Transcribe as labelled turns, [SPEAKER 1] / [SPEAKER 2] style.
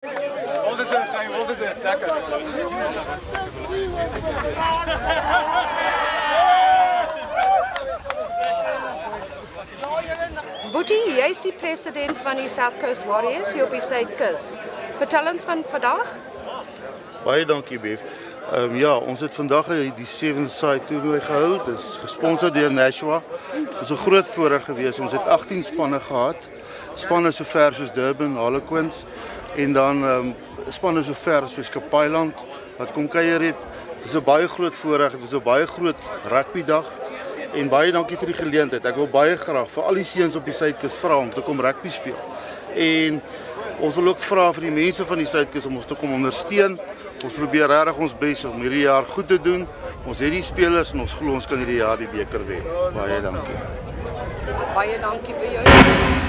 [SPEAKER 1] Wat is het? Lekker.
[SPEAKER 2] Boetie, jy is die president van die South Coast Warriors hier op die Suidkus. Vertel ons van vandag.
[SPEAKER 3] Baie dankie, Beef. Ja, ons het vandag die 7-side toernooi gehou. Dit is gesponsor deur Nashua. Dit is 'n groot voorreg geweest. Ons het 18 spanne gehad. Spanne so ver soos Durban, Harlequins en dan spanne so ver soos Kapailand wat kom kuier het. Dit is 'n baie groot voorreg. Dit is 'n baie groot rugbydag. En baie dankie vir die geleentheid. Ek wil baie graag vir al die seuns op die Suidkus vra om te kom rugby speel. En ons wil ook vra vir die mense van die Suidkus om ons te kom ondersteun. Ons probeer regtig ons bes om hierdie jaar goed te doen. Ons het die spelers en ons glo ons kan hierdie jaar die beker wen. Baie dankie.
[SPEAKER 2] Baie dankie vir jou.